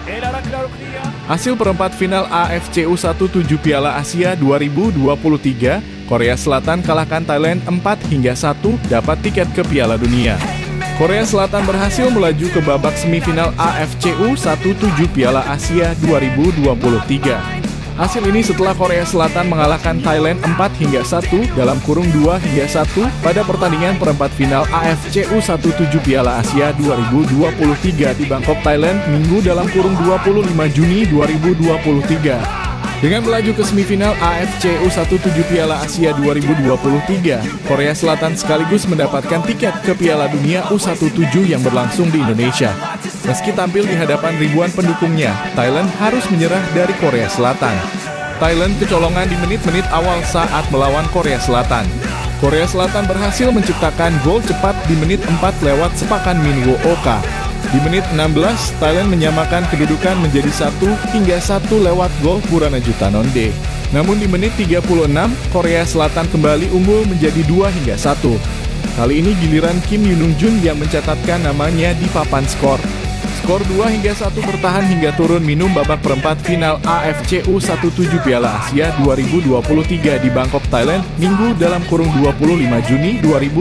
Hasil perempat final AFC U17 Piala Asia 2023, Korea Selatan kalahkan Thailand 4-1 dapat tiket ke Piala Dunia. Korea Selatan berhasil melaju ke babak semifinal AFC U17 Piala Asia 2023. Hasil ini setelah Korea Selatan mengalahkan Thailand 4-1 dalam kurung 2-1 pada pertandingan perempat final AFC U17 Piala Asia 2023 di Bangkok, Thailand, Minggu dalam kurung 25 Juni 2023. Dengan melaju ke semifinal AFC U17 Piala Asia 2023, Korea Selatan sekaligus mendapatkan tiket ke Piala Dunia U17 yang berlangsung di Indonesia. Meski tampil di hadapan ribuan pendukungnya, Thailand harus menyerah dari Korea Selatan. Thailand kecolongan di menit-menit awal saat melawan Korea Selatan. Korea Selatan berhasil menciptakan gol cepat di menit 4 lewat sepakan Min Woo-oka. Di menit 16, Thailand menyamakan kedudukan menjadi 1-1 lewat gol Burana Jutanonde. Namun di menit 36, Korea Selatan kembali unggul menjadi 2-1. Kali ini giliran Kim Yoon-jun yang mencatatkan namanya di papan skor. Skor 2-1 bertahan hingga turun minum babak perempat final AFC U17 Piala Asia 2023 di Bangkok, Thailand, Minggu dalam kurung 25 Juni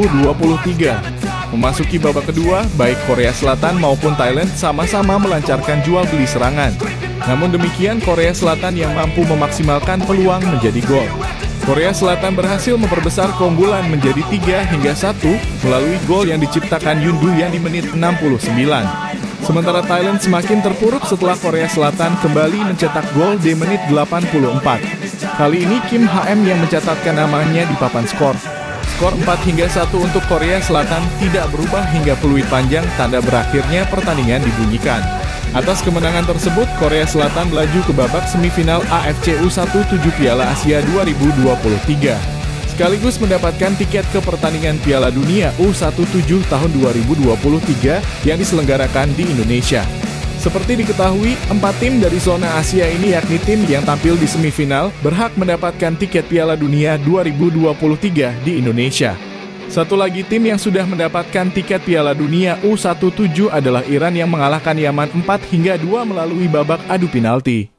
2023. Memasuki babak kedua, baik Korea Selatan maupun Thailand sama-sama melancarkan jual beli serangan. Namun demikian, Korea Selatan yang mampu memaksimalkan peluang menjadi gol. Korea Selatan berhasil memperbesar keunggulan menjadi 3-1 melalui gol yang diciptakan Yoon Do-yeon di menit 69. Sementara Thailand semakin terpuruk setelah Korea Selatan kembali mencetak gol di menit 84. Kali ini Kim Ha-em yang mencatatkan namanya di papan skor. Skor 4-1 untuk Korea Selatan tidak berubah hingga peluit panjang tanda berakhirnya pertandingan dibunyikan. Atas kemenangan tersebut, Korea Selatan melaju ke babak semifinal AFC U17 Piala Asia 2023. Sekaligus mendapatkan tiket ke pertandingan Piala Dunia U17 tahun 2023 yang diselenggarakan di Indonesia. Seperti diketahui, 4 tim dari zona Asia ini yakni tim yang tampil di semifinal berhak mendapatkan tiket Piala Dunia 2023 di Indonesia. Satu lagi tim yang sudah mendapatkan tiket Piala Dunia U17 adalah Iran yang mengalahkan Yaman 4-2 melalui babak adu penalti.